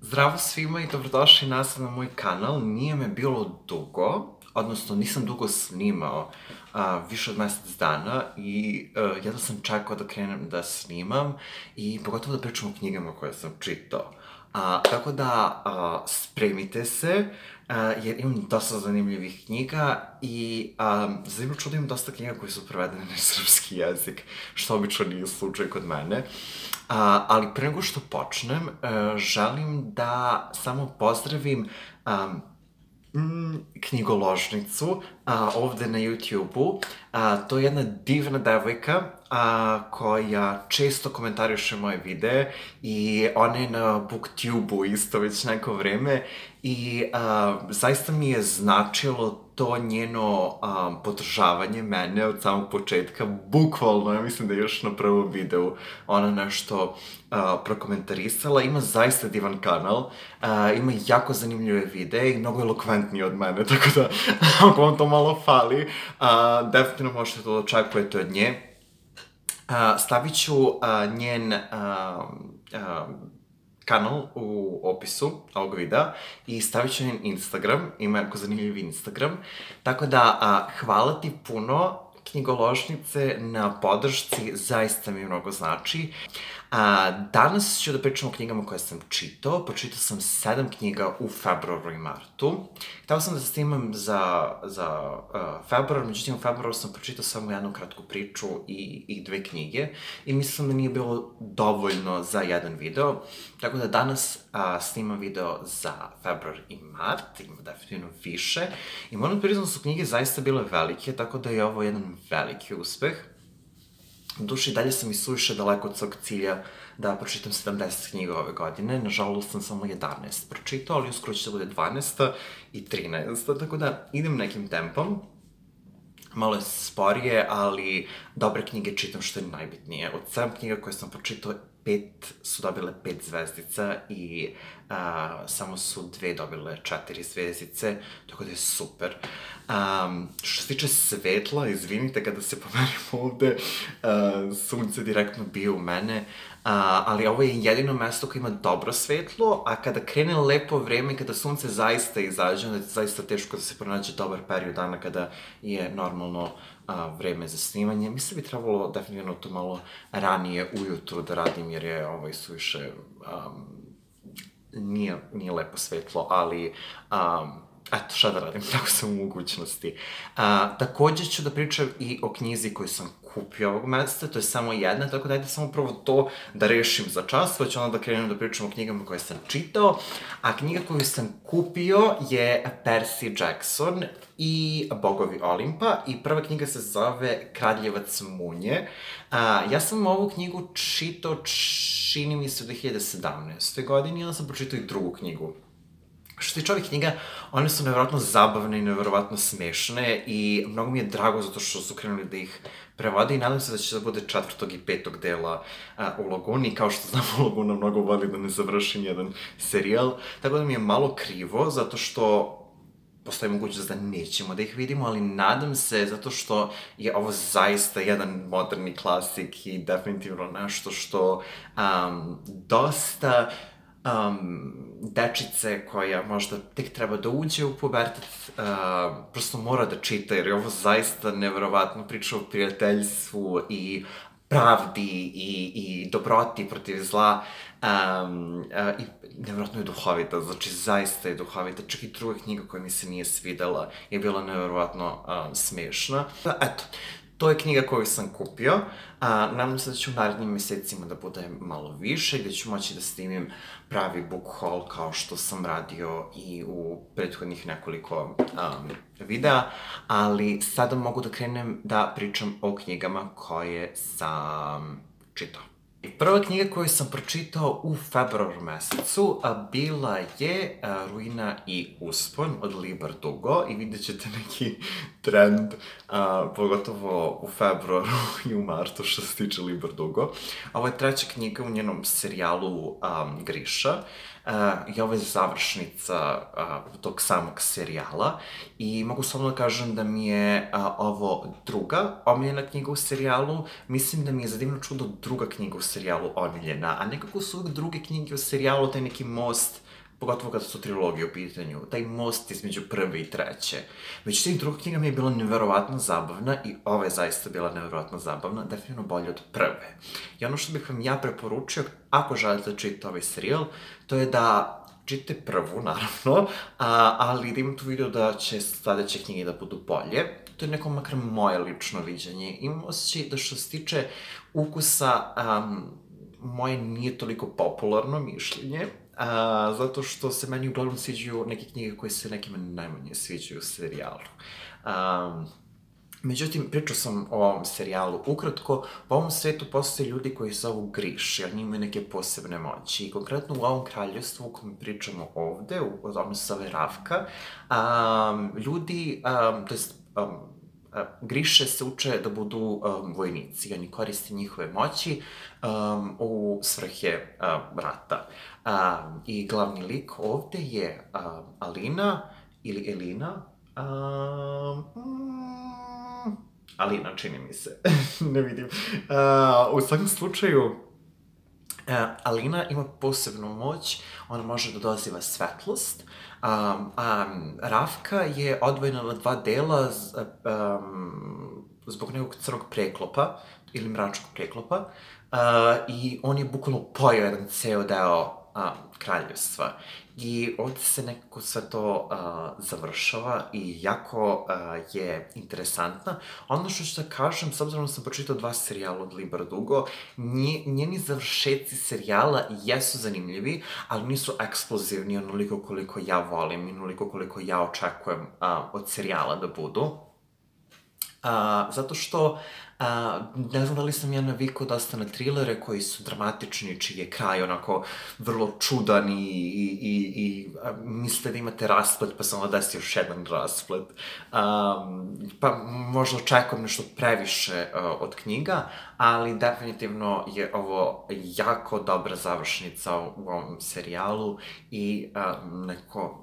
Zdravo svima i dobrodošli nazad na moj kanal. Nije me bilo dugo, odnosno nisam dugo snimao, više od mesec dana i jedva sam čekao da krenem da snimam i pogotovo da pričam o knjigama koje sam čitao. Tako da spremite se, jer imam dosta zanimljivih knjiga i zanimljivo čudo imam dosta knjiga koje su prevedene na srpski jezik, što obično nije slučaj kod mene. Ali pre nego što počnem, želim da samo pozdravim knjigoložnicu ovde na YouTube-u. To je jedna divna devojka koja često komentariše moje videe i ona je na BookTube-u isto već neko vreme i zaista mi je značilo to njeno podržavanje mene od samog početka, bukvalno, ja mislim da je još na prvom videu ona nešto prokomentarisala. Ima zaista divan kanal, ima jako zanimljive videe i mnogo elokventniji od mene, tako da ako vam to malo fali, definitivno možete to da očekujete od nje. Stavit ću njen kanal u opisu ovog videa i stavit ću njen Instagram, ima jako zanimljiv Instagram, tako da hvala ti puno knjigoložnice na podršci, zaista mi mnogo znači. Danas ću da pričam o knjigama koje sam čitao. Pročitao sam 7 knjiga u februaru i martu. Hteo sam da snimam za februar, međutim u februaru sam pročitao samo jednu kratku priču i 2 knjige i mislim da nije bilo dovoljno za jedan video. Tako da danas snimam video za februar i mart, ima definitivno više. I moram priznati da su knjige zaista bile velike, tako da je ovo jedan veliki uspeh. U duši, dalje sam i suviše daleko od svog cilja da pročitam 70 knjiga ove godine. Nažalost sam samo 11 pročitao, ali uskoro će da bude 12. i 13. Tako da idem nekim tempom. Malo je sporije, ali dobre knjige čitam što je najbitnije. Od 7 knjiga koje sam pročitao, 5 su dobile 5 zvezdica i samo su 2 dobile 4 zvezdice, tako da je super. Što se tiče svetla, izvinite kada se pomerim ovde, sunce direktno bije u mene, ali ovo je jedino mesto koje ima dobro svetlo, a kada krene lepo vreme, kada sunce zaista izađe, onda je zaista teško da se pronađe dobar period dana kada je normalno vreme za snimanje. Mislim da bi trebalo definitivno to malo ranije ujutru da radim, jer je ovo suviše nije lepo svetlo, ali eto, šta da radim, tako sam u mogućnosti. Takođe ću da pričam i o knjizi koju sam kupio ovog meseca, to je samo jedna, tako da ajde samo prvo to da rešim za čas, pa ću onda da krenem da pričam o knjigama koje sam čitao, a knjiga koju sam kupio je Percy Jackson i Bogovi Olimpa i prva knjiga se zove Kraljevac munje. Ja sam ovu knjigu čitao, čini mi se, u 2017. godini, i onda sam pročitao i drugu knjigu. Što se tiče ovih knjiga, one su nevjerojatno zabavne i nevjerojatno smešne i mnogo mi je drago zato što su krenuli da ih prevode i nadam se da će da bude 4. i 5. dela u Laguni. Kao što znamo, Laguna mnogo voli da ne završi jedan serijal, tako da mi je malo krivo zato što postoji mogućnost da nećemo da ih vidimo, ali nadam se zato što je ovo zaista jedan moderni klasik i definitivno nešto što dosta dečice koja možda tek treba da uđe u pubertet, prosto mora da čita, jer je ovo zaista neverovatno priča o prijateljstvu i pravdi i dobroti protiv zla i neverovatno je duhovita, znači zaista je duhovita, čak i druga knjiga koja mi se nije svidela je bila neverovatno smešna. Eto, to je knjiga koju sam kupio. Nadam se da će u narednim mesecima da bude malo više, gde ću moći da snimim pravi book haul kao što sam radio i u prethodnih nekoliko videa, ali sada mogu da krenem da pričam o knjigama koje sam čitao. Prva knjiga koju sam pročitao u februaru mesecu bila je Ruina i uspon od Leigh Bardugo i vidjet ćete neki trend, pogotovo u februaru i u martu što se tiče Leigh Bardugo. Ovo je treća knjiga u njenom serijalu Griša i ovo je završnica tog samog serijala i mogu samo da kažem da mi je ovo druga omiljena knjiga u serijalu. Mislim da mi je za divno čudo druga knjiga u serijalu omiljena, a nekako su uvijek druge knjige u serijalu taj neki most pogotovo kada su trilogije u pitanju, taj most između prve i treće. Međutim, druga knjiga mi je bila neverovatno zabavna i ova je zaista bila neverovatno zabavna, definitivno bolje od prve. I ono što bih vam ja preporučio, ako želite da čitate ovaj serijal, to je da čitate prvu, naravno, ali da imate u vidu da će sledeće knjige da budu bolje. To je neko makar moje lično viđenje. Imam osjećaj da što se tiče ukusa, moje nije toliko popularno mišljenje, zato što se meni uglavnom sviđaju neke knjige koje se nekima najmanje sviđaju u serijalu. Međutim, pričao sam o ovom serijalu ukratko. U ovom svetu postoje ljudi koji se zovu Griš, jer oni imaju neke posebne moći. I konkretno u ovom kraljevstvu u kojem pričamo ovde, ono se zove Ravka, ljudi, to jest Griše se uče da budu vojnici. Oni koriste njihove moći u svrhe rata. I glavni lik ovde je Alina, ili Elina, Alina, čini mi se, ne vidim. U svakom slučaju, Alina ima posebnu moć, ona može da doziva svetlost, Ravka je odvojena na dva dela zbog nekog crnog preklopa, ili mračnog preklopa, i on je bukvalno pojao jedan ceo deo kraljevstva. I ovde se nekako sve to završava i jako je interesantna. Ono što ću da kažem, s obzirom da sam pročitao 2 serijala od Liber Dugo, njeni završetci serijala jesu zanimljivi, ali nisu eksplozivni onoliko koliko ja volim i onoliko koliko ja očekujem od serijala da budu. Zato što, ne znam da li sam ja navikao dosta na trilere koji su dramatični, čiji je kraj onako vrlo čudan i mislite da imate rasplet, pa se onda desi još jedan rasplet. Pa možda očekujem nešto previše od knjiga, ali definitivno je ovo jako dobra završnica u ovom serijalu i neko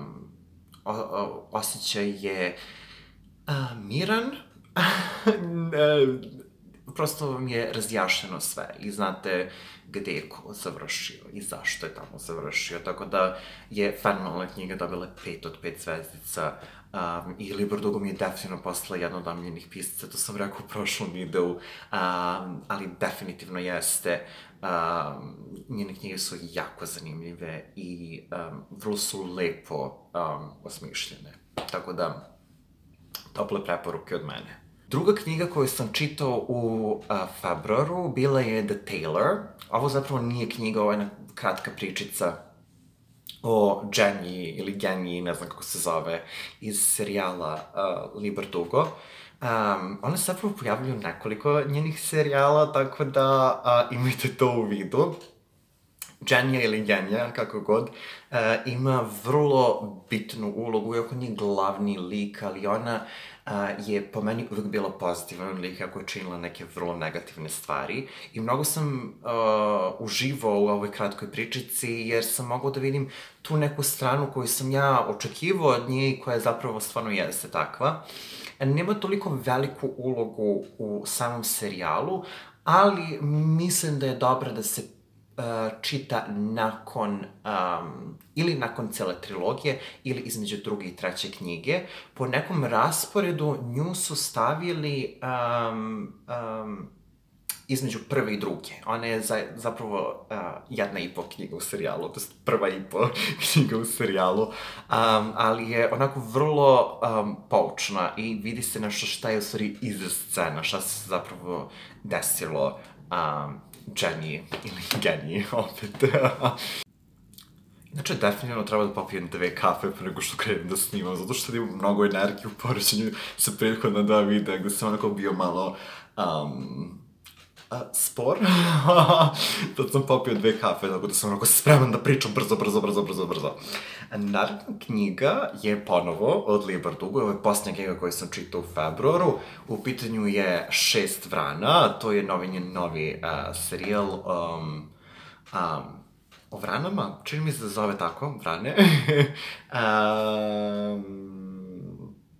osjećaj je miran, prosto vam je razjašnjeno sve i znate gde je ko završio i zašto je tamo završio, tako da je fenomenalna knjiga dobila 5 od 5 zvezdica i Liber Dugo mi je definitivno postala jedna od omiljenih pisaca, to sam rekao u prošlom videu, ali definitivno jeste. Njene knjige su jako zanimljive i vrlo su lepo osmišljene, tako da tople preporuke od mene. Druga knjiga koju sam čitao u februaru bila je The Tailor. Ovo zapravo nije knjiga, ovo je jedna kratka pričica o Jenny ili Genji, ne znam kako se zove, iz serijala Liber Dugo. Ona se zapravo pojavljaju nekoliko njenih serijala, tako da imajte to u vidu. Genja ili Genja, kako god, ima vrlo bitnu ulogu, iako nije glavni lik, ali ona je po meni uvek bila pozitivan lik, ako je činila neke vrlo negativne stvari. I mnogo sam uživao u ovoj kratkoj pričici, jer sam mogao da vidim tu neku stranu koju sam ja očekivao od nje i koja zapravo stvarno jeste takva. Nema toliko veliku ulogu u samom serijalu, ali mislim da je dobra da se čita nakon, ili nakon cele trilogije, ili između druge i treće knjige. Po nekom rasporedu nju su stavili između prve i druge. Ona je zapravo 1,5 knjiga u serijalu, to je 1,5 knjiga u serijalu, ali je onako vrlo poučna i vidi se nešto šta je u stvari iza scena, šta se zapravo desilo Jenny ili Genji, opet. Inače, definitivno treba da popijem 2 kafe pre nego što krenem da snimam, zato što imam mnogo energije u poređenju sa prethodna 2 videa, gde sam onako bio malo spor. Tad sam popio 2 kafe, tako da sam onako spreman da pričam brzo. Naredna knjiga je ponovo od Liber Dugo, ovo je posljednja knjiga koju sam čitao u februaru. U pitanju je 6 vrana, to je njen novi serijal o vranama, čini mi se da zove tako, vrane.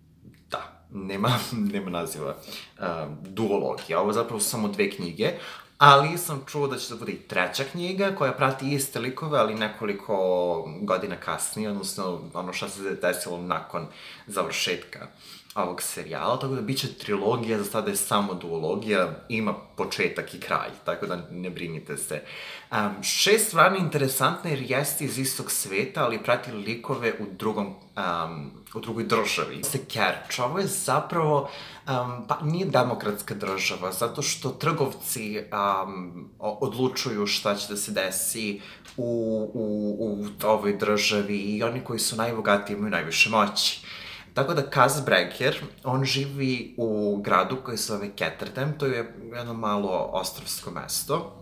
Nema naziva duologija, ovo je zapravo samo 2 knjige. Ali sam čuo da će da bude i treća knjiga koja prati iste likove, ali nekoliko godina kasnije, odnosno ono šta se desilo nakon završetka ovog serijala, tako da bit će trilogija, za sada je samo duologija, ima početak i kraj, tako da ne brinite se. Šest vrana je interesantna jer jeste iz istog sveta, ali prati likove u drugoj državi. Se Kerč, ovo je zapravo, pa nije demokratska država, zato što trgovci odlučuju šta će da se desi u ovoj državi i oni koji su najbogatiji imaju najviše moći. Tako da Kaz Breker, on živi u gradu koji se zove Ketterdam, to je jedno malo ostrvsko mesto.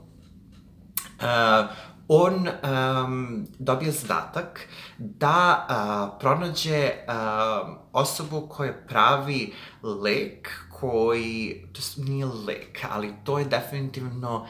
On dobije zadatak da pronađe osobu koja pravi lek koji, to nije lek, ali to je definitivno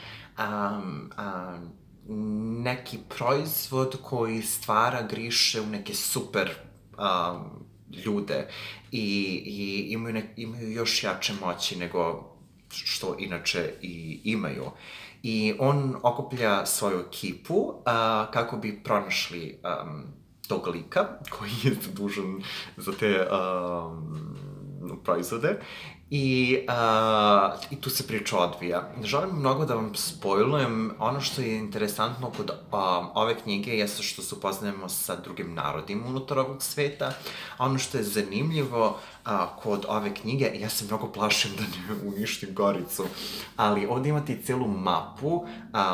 neki proizvod koji stvara griše u neke super ljude i imaju još jače moći nego što inače i imaju. I on okuplja svoju ekipu kako bi pronašli tog lika koji je zadužen za te proizvode. I tu se priča odvija. Ne želim mnogo da vam spojlujem. Ono što je interesantno kod ove knjige jeste što se upoznajemo sa drugim narodima unutar ovog sveta. A ono što je zanimljivo kod ove knjige, ja se mnogo plašim da ne uništim Goricu, ali ovde imate i celu mapu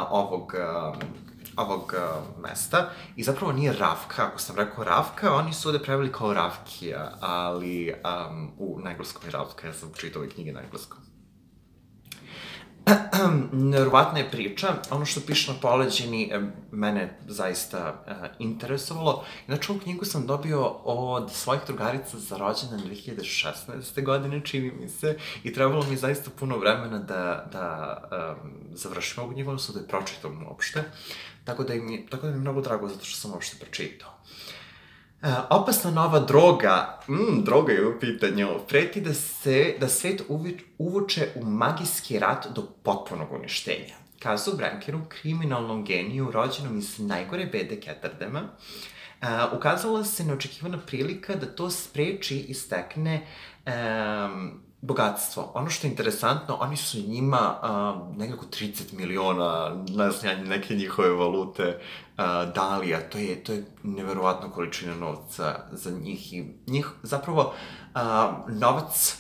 ovog mesta i zapravo nije Ravka, ako sam rekao Ravka, oni su ovde preveli kao Ravkija, ali na engleskom je Ravka, ja sam čitao ove knjige na engleskom. Neverovatna je priča, ono što piše na poleđini mene zaista interesovalo. Inače, ovu knjigu sam dobio od svojih drugarica za rođendan 2016. godine, čini mi se, i trebalo mi zaista puno vremena da završim ovu knjigu, odnosno da je pročitam uopšte. Tako da mi je mnogo drago zato što sam uopšte pročitao. Opasna nova droga, droga je u pitanju, preti da svet uvuče u magijski rat do potpunog uništenja. Kazu Brankeru, kriminalnom geniju rođenom iz najgore bede Ketterdama, ukazala se neočekivana prilika da to spreči i stekne bogatstvo. Ono što je interesantno, oni su njima nekako 30 miliona, ne znam, neke njihove valute dali, a to je neverovatna količina novca za njih i njih zapravo novac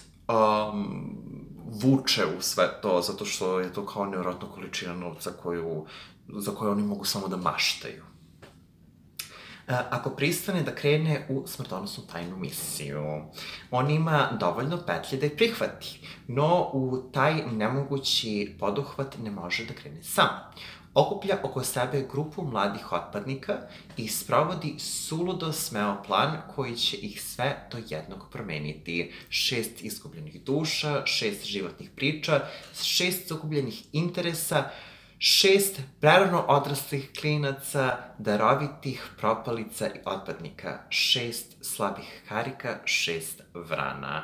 vuče u sve to, zato što je to kao neverovatna količina novca za koju oni mogu samo da maštaju. Ako pristane da krene u smrtonosnu tajnu misiju, on ima dovoljno petlje da je prihvati, no u taj nemogući poduhvat ne može da krene sam. Okuplja oko sebe grupu mladih otpadnika i sprovodi suludo smeo plan koji će ih sve do jednog promeniti. 6 izgubljenih duša, 6 životnih priča, 6 sukupljenih interesa, 6 prerano odraslih klinaca, darovitih propalica i otpadnika, 6 slabih karika, 6 vrana.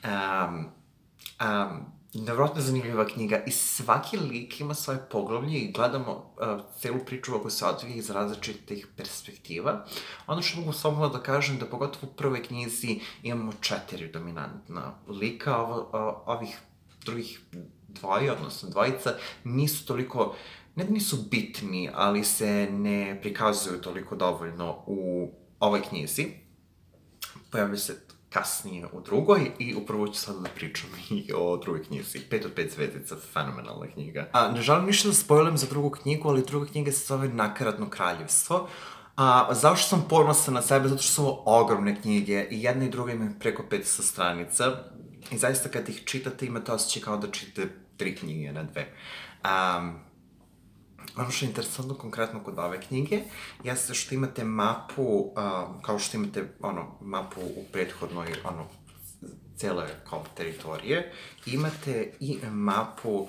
Nevjerojatno zanimljiva knjiga i svaki lik ima svoje poglavlje i gledamo celu priču ako se odvije iz različitih perspektiva. Ono što mogu slobodno da kažem da pogotovo u prvoj knjizi imamo 4 dominantna lika, ovih drugih dvojica nisu toliko, ne da nisu bitni, ali se ne prikazuju toliko dovoljno u ovoj knjizi. Pojavljaju se kasnije u drugoj i upravo ću sada da pričam i o drugoj knjizi. 5 od 5 zvezdica, fenomenalna knjiga. Ne želim ništa da spojlujem za drugu knjigu, ali druga knjiga se zove Nakaradno kraljevstvo. Zašto sam ponosan na sebe? Zato što su ovo ogromne knjige i jedna i druga imaju preko 500 stranica. I zaista kad ih čitate imate osjećaj kao da čitate 3 knjige, ne 2. Ono što je interesantno konkretno kod ove knjige jeste što imate mapu, kao što imate mapu u prethodnoj cele kao teritorije, imate i mapu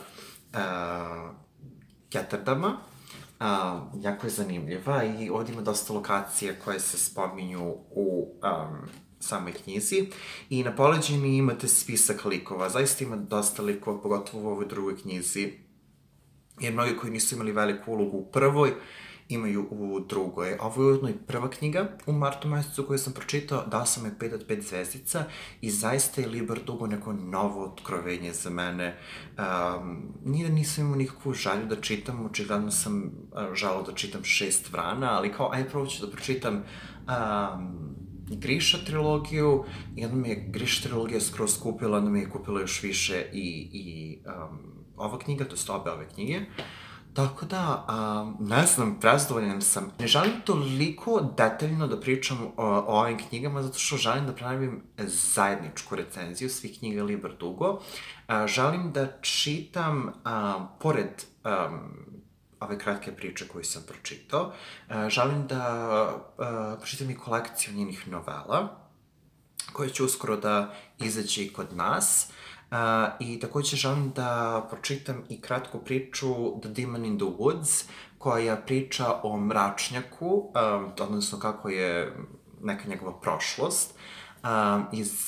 Ketterdama, jako je zanimljiva i ovdje ima dosta lokacija koje se spominju u samoj knjizi i na poleđini imate spisak likova, zaista ima dosta likova, pogotovo u ovoj drugoj knjizi. jer mnogi koji nisu imali veliku ulogu u prvoj, imaju u drugoj. Ovo je ujedno i prva knjiga u martu mesecu koju sam pročitao, dao sam je 5 od 5 zvezdica i zaista je Liber Dugo neko novo otkrovenje za mene. Nije da nisam imao nikakvu želju da čitam, očigledno sam želao da čitam 6 vrana, ali kao, ajde prvo ću da pročitam Grisha trilogiju, i onda mi je Grisha trilogija skroz kupila, onda mi je kupila još više i ova knjiga, to jest obe ove knjige. Tako da, ne znam, prezadovoljan sam. Ne želim toliko detaljno da pričam o ovim knjigama, zato što želim da pravim zajedničku recenziju svih knjiga Liber Dugo. Želim da čitam, pored ove kratke priče koju sam pročitao, želim da pročitam i kolekciju njenih novela, koje će uskoro da izađe i kod nas. I takođe želim da pročitam i kratku priču The Demon in the Woods, koja priča o mračnjaku, odnosno kako je neka njegova prošlost, iz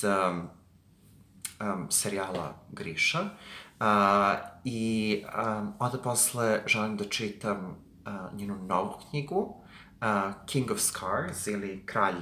serijala Grisha. I onda posle želim da čitam njenu novu knjigu, King of Scars, ili Kralj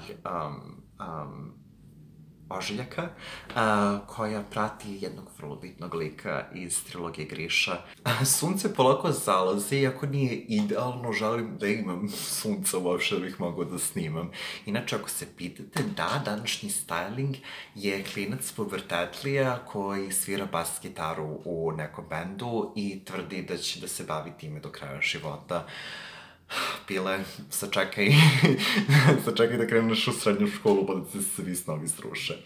ožiljaka, koja prati jednog vrlo bitnog lika iz trilogije Grisha. Sunce polako zalazi, iako nije idealno, želim da imam sunca uopšte da bih mogao da snimam. Inače, ako se pitate, da, današnji styling je klinac pubertetlija koji svira bas gitaru u nekom bendu i tvrdi da će da se bavi time do kraja života. Pile, sačekaj da kreneš u srednju školu pa da se svi snovi sruše.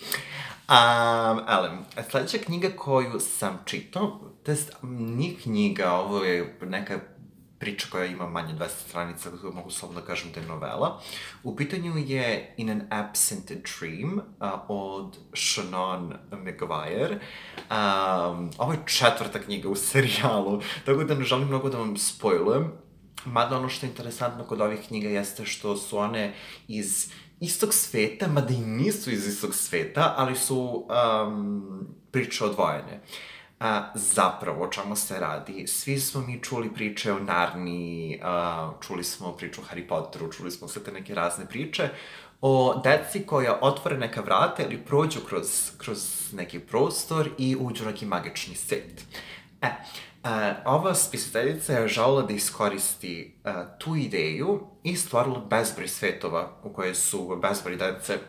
Sledeća knjiga koju sam čitao, to jest nije knjiga, ovo je neka priča koja ima manje 200 stranica, koju mogu slobodno da kažem da je novela. U pitanju je In an Absent Dream od Shannon Maguire. Ovo je 4. knjiga u serijalu, tako da ne želim mnogo da vam spojlujem. Mada ono što je interesantno kod ovih knjiga jeste što su one iz istog sveta, mada i nisu iz istog sveta, ali su priče odvojene. Zapravo, o čemu se radi? Svi smo mi čuli priče o Narniji, čuli smo priču o Harry Potteru, čuli smo sve te neke razne priče o deci koja otvore neka vrata ili prođu kroz neki prostor i uđu u neki magični svet. Ova spisateljica je želela da iskoristi tu ideju i stvorila bezbroj svetova u koje su bezbroj dece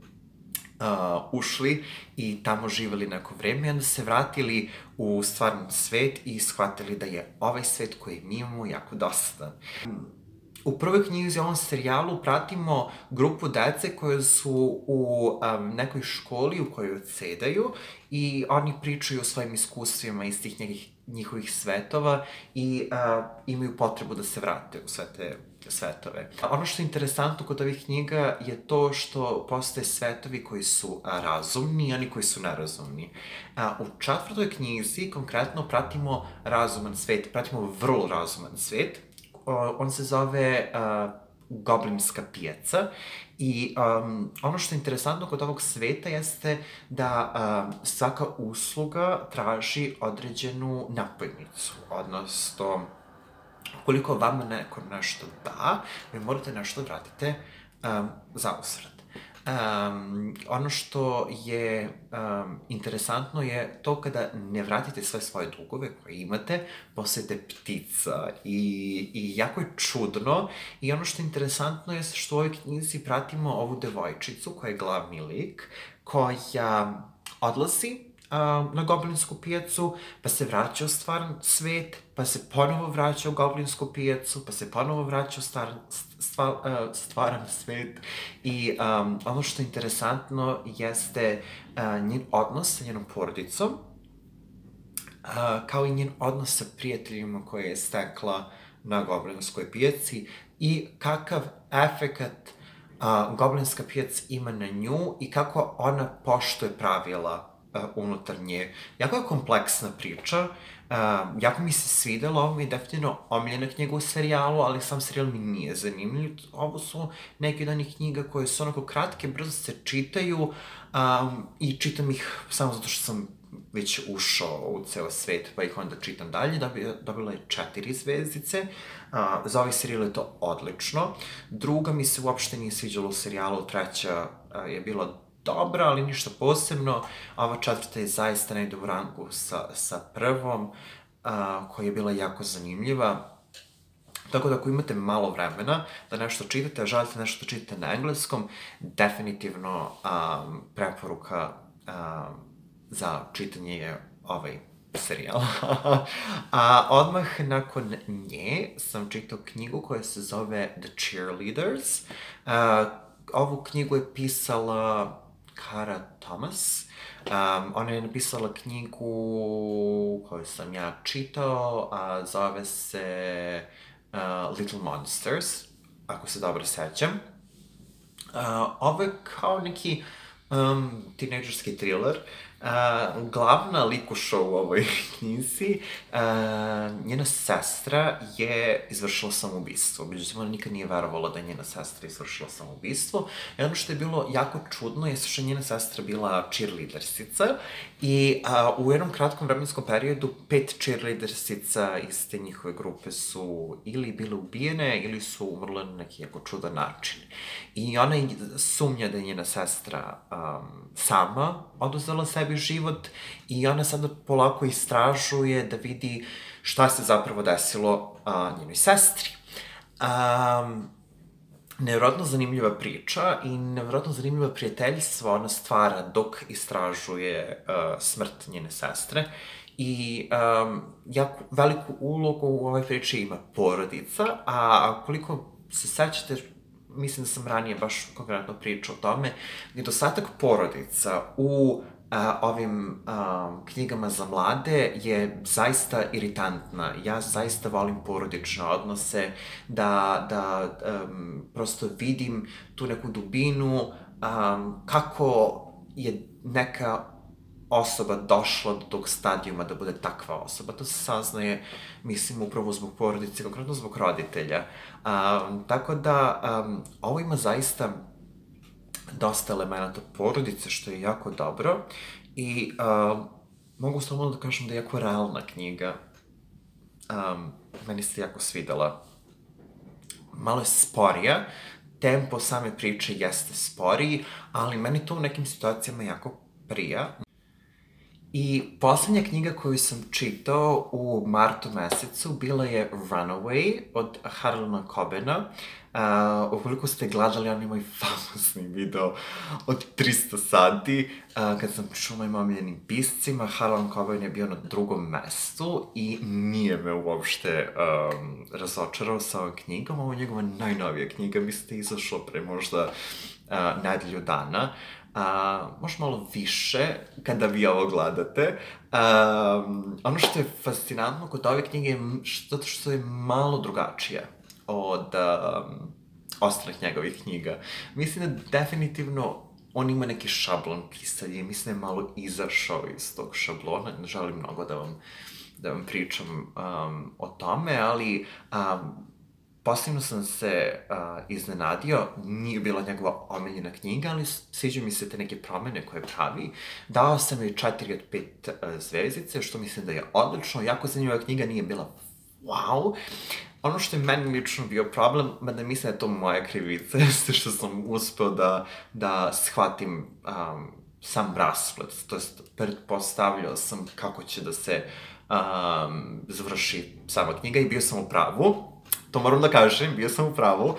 ušli i tamo živeli neko vreme i onda se vratili u stvarni svet i shvatili da je ovaj svet koji mi imamo jako dosadan. U prvoj knjizi, u ovom serijalu, pratimo grupu dece koje su u nekoj školi u kojoj odsedaju i oni pričaju o svojim iskustvima iz tih njihovih svetova i imaju potrebu da se vrate u sve te svetove. Ono što je interesantno kod ovih knjiga je to što postoje svetovi koji su razumni i oni koji su nerazumni. U 4. knjizi konkretno pratimo razuman svet, pratimo vrlo razuman svet. On se zove Goblinska pijaca i ono što je interesantno kod ovog sveta jeste da svaka usluga traži određenu napojnicu, odnosno ukoliko vama neko nešto da, vi morate nešto vratite za uzvrat. Ono što je interesantno je to kada ne vratite sve svoje dugove koje imate, postajete ptica i jako je čudno i ono što je interesantno je što u ovoj knjizi pratimo ovu devojčicu koja je glavni lik, koja odlazi na Goblinsku pijacu, pa se vraća u stvaran svet, pa se ponovo vraća u Goblinsku pijacu, pa se ponovo vraća u stvaran svet. I ono što je interesantno jeste njen odnos sa njenom porodicom, kao i njen odnos sa prijateljima koje je stekla na Goblinskoj pijaci i kakav efekat Goblinska pijaca ima na nju i kako ona poštuje pravila unutar nje. Jako je kompleksna priča, jako mi se svidelo, ovo mi je definitivno omiljena knjiga u serijalu, ali sam serijal mi nije zanimljiv. Ovo su neke od onih knjiga koje su onako kratke, brzo se čitaju i čitam ih samo zato što sam već ušao u ceo svet, pa ih onda čitam dalje, dobila je 4 zvezdice. Za ovaj serijal je to odlično. Druga mi se uopšte nije sviđala u serijalu, treća je bila dobra, ali ništa posebno. Ova četvrta je zaista negde u rangu sa prvom, koja je bila jako zanimljiva. Tako da ako imate malo vremena da nešto čitate, a želite nešto da čitate na engleskom, definitivno preporuka za čitanje je ovaj serijal. A odmah nakon nje sam čitao knjigu koja se zove The Cheerleaders. Ovu knjigu je pisala Kara Thomas. Ona je napisala knjigu koju sam ja čitao, a zove se Little Monsters, ako se dobro sećam. Ovo je kao neki tinejdžerski thriller. Glavna likuša u ovoj knjizi, njena sestra je izvršila samoubistvo. Međutim, ona nikad nije verovala da je njena sestra izvršila samoubistvo. I ono što je bilo jako čudno je što je njena sestra bila cheerleadersica i u jednom kratkom vremenskom periodu 5 cheerleadersica iz te njihove grupe su ili bile ubijene ili su umrle na neki jako čudan način. I ona sumnja da je njena sestra sama oduzela sebi život i ona sada polako istražuje da vidi šta se zapravo desilo njenoj sestri. Nevjerojatno zanimljiva priča i nevjerojatno zanimljiva prijateljstva ona stvara dok istražuje smrt njene sestre. I jako veliku ulogu u ovoj priči ima porodica, a koliko se sećate, mislim da sam ranije baš konkretno pričao o tome, nedostatak porodica u ovim knjigama za mlade je zaista iritantna. Ja zaista volim porodične odnose, da prosto vidim tu neku dubinu, kako je neka osoba došla do tog stadijuma da bude takva osoba. To se saznaje, mislim, upravo zbog porodice, konkretno zbog roditelja. Tako da, ovo ima zaista dosta elemenata porodice, što je jako dobro. I mogu samo da kažem da je jako realna knjiga. Meni se jako svidela. Malo je sporija, tempo same priče jeste sporiji, ali meni to u nekim situacijama jako prija. I poslednja knjiga koju sam čitao u martu mesecu bila je Runaway od Harlana Cobena. Ukoliko ste gledali onaj moj famousni video od 300 sati, kad sam pričao o mojim omiljenim piscima, Harlan Coben je bio na drugom mestu i nije me uopšte razočarao sa ovom knjigom. Ovo je njegova najnovija knjiga, mislim da je izašla pre možda nedelju dana. Možda malo više kada vi ovo gledate. Ono što je fascinantno kod ove knjige je zato što je malo drugačija od ostalih njegovih knjiga. Mislim da definitivno on ima neki šablon pisanja i mislim da je malo izašao iz tog šablona. Ne želim mnogo da vam pričam o tome, ali posebno sam se iznenadio, nije bila njegova omiljena knjiga, ali sviđaju mi se te neke promene koje pravi. Dao sam joj 4 od 5 zvezdice, što mislim da je odlično. Jako zanimljiva knjiga, nije bila wow. Ono što je meni lično bio problem, mada mislim da je to moja krivica, jeste što sam uspeo da shvatim sam rasplet, to jest pretpostavljao sam kako će da se završi sama knjiga i bio sam u pravu. To moram da kažem, bio sam u pravu.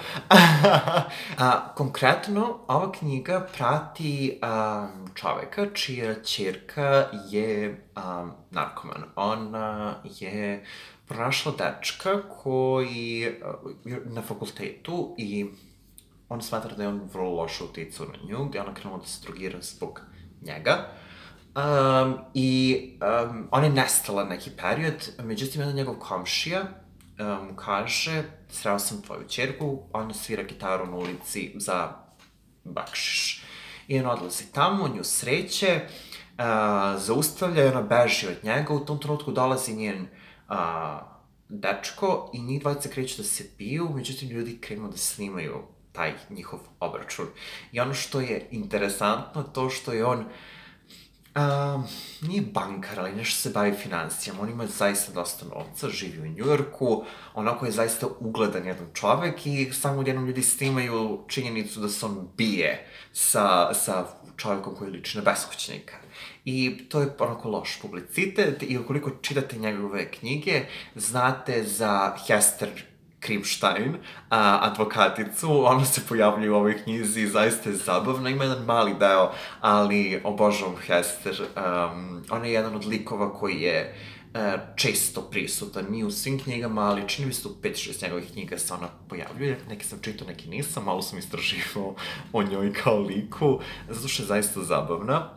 Konkretno, ova knjiga prati čoveka čija ćerka je narkoman. Ona je pronašla dečka koji je na fakultetu i on smatra da je on vrlo loše uticao na nju, gde ona krenula da se drogira zbog njega. I ona je nestala neki period, međutim, jedan njegov komšija mu kaže, sreo sam tvoju ćerku, ona svira gitaru na ulici za bakšiš. I on odlazi tamo, on ju sreće, zaustavlja i ona beži od njega, u tom trenutku dolazi njen dečko i njih dvojica kreću da se biju, međutim ljudi krenu da snimaju taj njihov obračun. I ono što je interesantno, to što je on Nije bankar, ali nešto se bavi financijama. On ima zaista dosta novca, živi u Njujorku, onako je zaista ugledan jedan čovek i samo odjednom ljudi snimaju činjenicu da se on bije sa čovekom koji liči na beskućnika. I to je onako loš publicitet i ukoliko čitate njegove knjige, znate za Hester Krimštajn, advokaticu, ona se pojavlja u ovoj knjizi i zaista je zabavna, ima jedan mali deo, ali obožavam Hester. Ona je jedan od likova koji je često prisutan, nije u svim knjigama, ali čini mi se u 5-6 njegovih knjiga se ona pojavljuje, neke sam čitao, neke nisam, malo sam istraživao o njoj kao liku, zato što je zaista zabavna.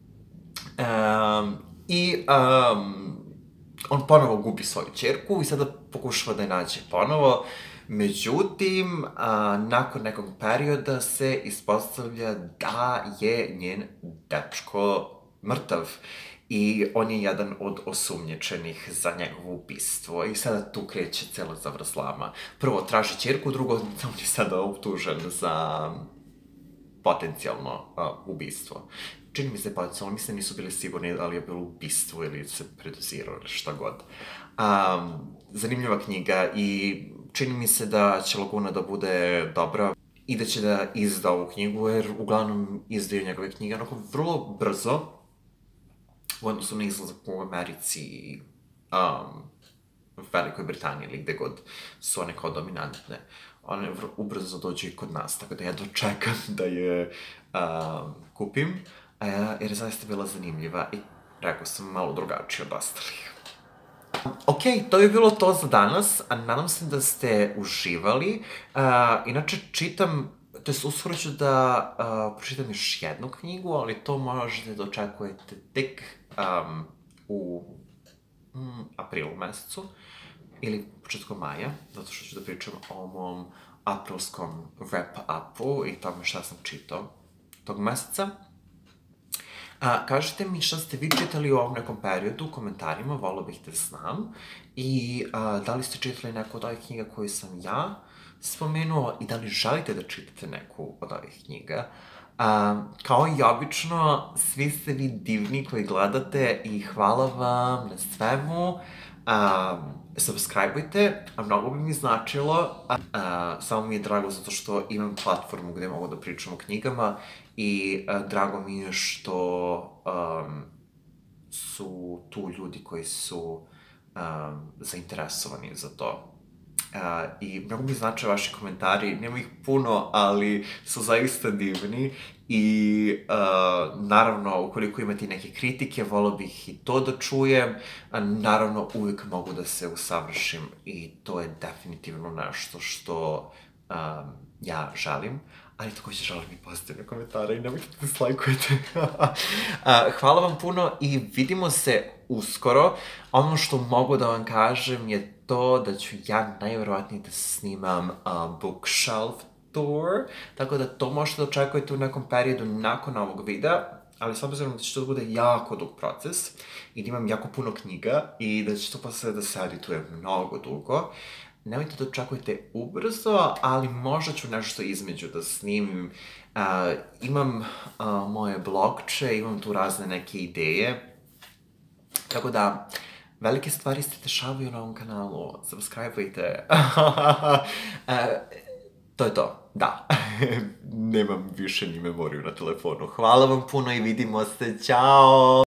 On ponovo gubi svoju ćerku i sada pokušava da je nađe ponovo. Međutim, nakon nekog perioda se ispostavlja da je njen dečko mrtav. I on je jedan od osumnječenih za njegovo ubistvo. I sada tu kreće cela zavrzlama. Prvo traži ćerku, drugo on je sada optužen za potencijalno ubistvo. Čini mi se potencijalno, mislim nisu bili sigurni da li je bilo ubistvo ili se predozirao ili šta god. Zanimljiva knjiga i čini mi se da će Laguna da bude dobra i da će da izda ovu knjigu, jer uglavnom izdaju njegove knjige onako vrlo brzo u odnosu na izlazak u Americi i Velikoj Britaniji ili gde god su one kao dominantne. One ubrzo dođu i kod nas, tako da ja dočekam da je kupim, jer je zaista bila zanimljiva i rekao sam malo drugačije od ostalih. Ok, to je bilo to za danas, nadam se da ste uživali. Inače, to jest uskoro ću da pročitam još jednu knjigu, ali to možete da očekujete tek u aprilu mesecu ili početkom maja, zato što ću da pričam o mom aprilskom wrap-upu i tome šta sam čitao tog meseca. Kažite mi šta ste vi čitali u ovom nekom periodu u komentarima, volio bih da znam. I da li ste čitali neku od ovih knjiga koju sam ja spomenuo i da li želite da čitate neku od ovih knjiga. Kao i obično, svi ste vi divni koji gledate i hvala vam na svemu. Subscribeujte, mnogo bi mi značilo. Samo mi je drago zato što imam platformu gde mogu da pričam o knjigama i drago mi je što su tu ljudi koji su zainteresovani za to. I mnogo mi znače vaši komentari, nema ih puno, ali su zaista divni i naravno, ukoliko imate neke kritike, volio bih i to da čujem. Naravno, uvijek mogu da se usavršim i to je definitivno nešto što ja želim, ali takođe želim i pozitivne komentare i nemojte da dislajkujete. Hvala vam puno i vidimo se uskoro. Ono što mogu da vam kažem je to da ću ja najverovatnije da snimam bookshelf tour, tako da to možete da očekujete u nekom periodu nakon ovog videa, ali s obzirom da će to da bude jako dug proces i da imam jako puno knjiga i da će to posle da se edituje mnogo dugo, nemojte da očekujete ubrzo, ali možda ću nešto između da snimim. Imam moje blogče, imam tu razne neke ideje, tako da velike stvari se dešavaju na ovom kanalu, subscribeujte. To je to, da. Nemam više ni memoriju na telefonu. Hvala vam puno i vidimo se, ćao!